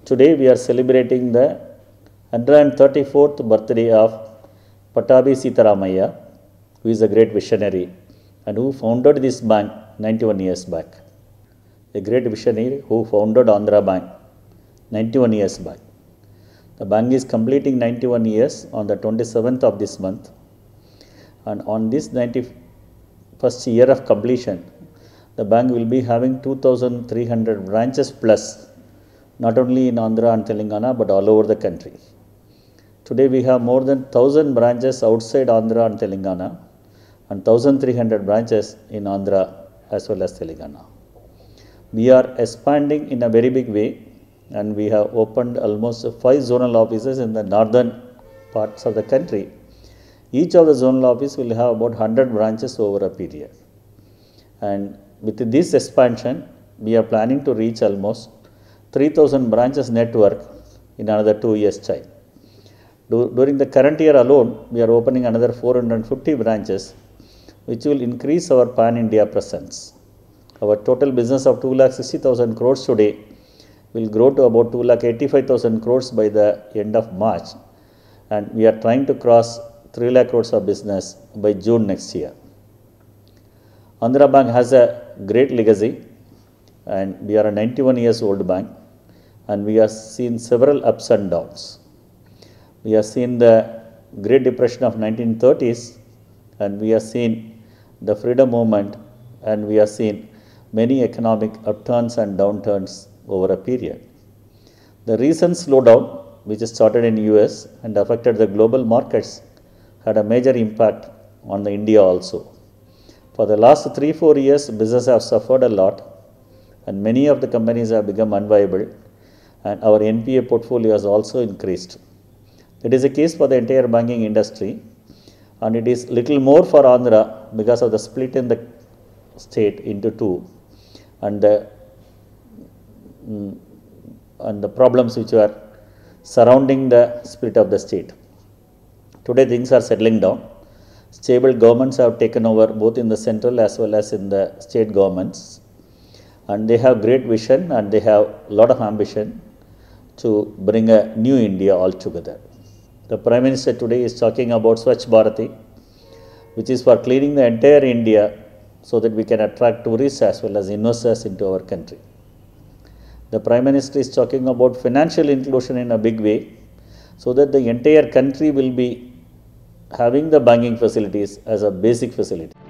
Today we are celebrating the 134th birthday of Pattabi Sitaramayya, who is a great visionary and who founded this bank 91 years back. A great visionary who founded Andhra Bank 91 years back. The bank is completing 91 years on the 27th of this month, and on this 91st year of completion, the bank will be having 2,300 branches plus, not only in Andhra and Telangana but all over the country. Today we have more than 1,000 branches outside Andhra and Telangana and 1,300 branches in Andhra as well as Telangana. We are expanding in a very big way, and we have opened almost 5 zonal offices in the northern parts of the country. Each of the zonal office will have about 100 branches over a period. And with this expansion, we are planning to reach almost 3,000 branches network in another 2 years' time. During the current year alone, we are opening another 450 branches, which will increase our pan-India presence. Our total business of 2,60,000 crores today will grow to about 2,85,000 crores by the end of March, and we are trying to cross 3 lakh crores of business by June next year. Andhra Bank has a great legacy, and we are a 91 years old bank, and we have seen several ups and downs. We have seen the Great Depression of 1930s, and we have seen the freedom movement, and we have seen many economic upturns and downturns over a period. The recent slowdown, which started in US and affected the global markets, had a major impact on the India also. For the last 3-4 years, business have suffered a lot, and many of the companies have become unviable, and our NPA portfolio has also increased. It is a case for the entire banking industry, and it is little more for Andhra because of the split in the state into two, and the problems which are surrounding the split of the state. Today things are settling down. Stable governments have taken over both in the central as well as in the state governments, and they have great vision and they have a lot of ambition to bring a new India altogether. The Prime Minister today is talking about Swachh Bharati, which is for cleaning the entire India so that we can attract tourists as well as investors into our country. The Prime Minister is talking about financial inclusion in a big way so that the entire country will be having the banking facilities as a basic facility.